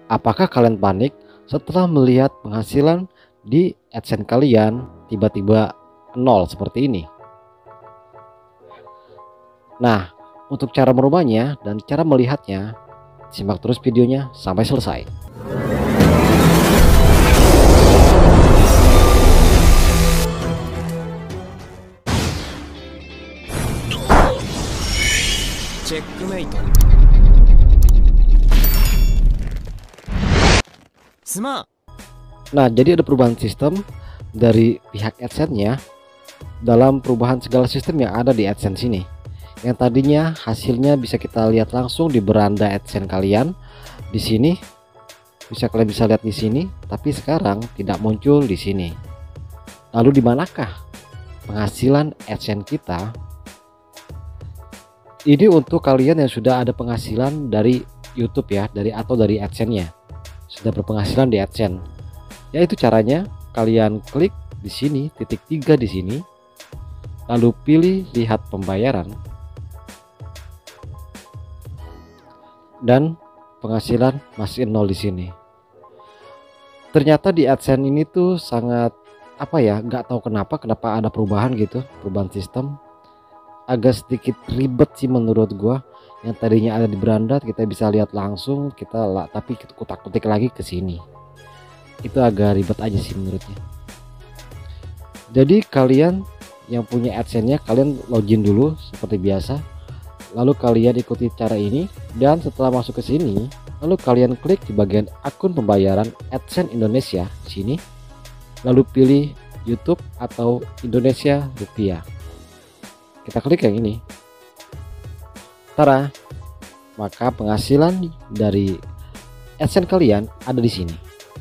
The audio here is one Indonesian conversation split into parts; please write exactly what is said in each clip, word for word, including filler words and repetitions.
Apakah kalian panik setelah melihat penghasilan di AdSense kalian tiba-tiba nol seperti ini? Nah, untuk cara merubahnya dan cara melihatnya, simak terus videonya sampai selesai. Checkmate. Smart. Nah, jadi ada perubahan sistem dari pihak AdSense-nya dalam perubahan segala sistem yang ada di AdSense ini. Yang tadinya hasilnya bisa kita lihat langsung di beranda AdSense kalian di sini, bisa kalian bisa lihat di sini, tapi sekarang tidak muncul di sini. Lalu di manakah penghasilan AdSense kita? Ini untuk kalian yang sudah ada penghasilan dari YouTube ya, dari atau dari AdSense-nya. Sudah berpenghasilan di AdSense. Yaitu caranya kalian klik di sini titik tiga di sini, lalu pilih lihat pembayaran, dan penghasilan masih nol di sini. Ternyata di AdSense ini tuh sangat apa ya, nggak tahu kenapa kenapa ada perubahan gitu, perubahan sistem. Agak sedikit ribet sih menurut gua. Yang tadinya ada di beranda kita bisa lihat langsung, kita lah tapi kita kutak-kutik lagi ke sini. Itu agak ribet aja sih menurutnya. Jadi kalian yang punya AdSense-nya, kalian login dulu seperti biasa. Lalu kalian ikuti cara ini, dan setelah masuk ke sini, lalu kalian klik di bagian akun pembayaran AdSense Indonesia di sini. Lalu pilih YouTube atau Indonesia Rupiah. Kita klik yang ini. Tara, maka penghasilan dari AdSense kalian ada di sini.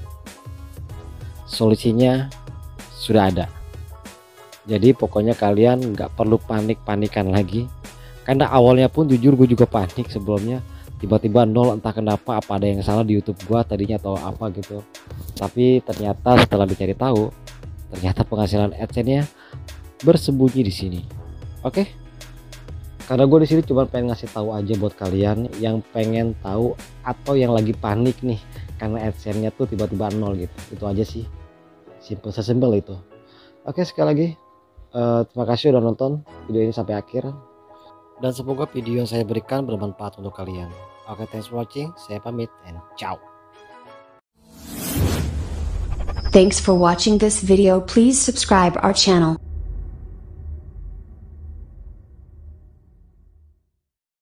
Solusinya sudah ada. Jadi pokoknya kalian nggak perlu panik-panikan lagi. Karena awalnya pun jujur gue juga panik sebelumnya. Tiba-tiba nol, entah kenapa, apa ada yang salah di YouTube gua tadinya atau apa gitu. Tapi ternyata setelah dicari tahu, ternyata penghasilan AdSense-nya bersembunyi di sini. Oke? Karena gue di sini cuma pengen ngasih tahu aja buat kalian yang pengen tahu atau yang lagi panik nih karena AdSense-nya tuh tiba-tiba nol gitu. Itu aja sih. Simple sesimpel itu. Oke, sekali lagi uh, terima kasih udah nonton video ini sampai akhir. Dan semoga video yang saya berikan bermanfaat untuk kalian. Oke, thanks for watching. Saya pamit and ciao. Thanks for watching this video. Please subscribe our channel.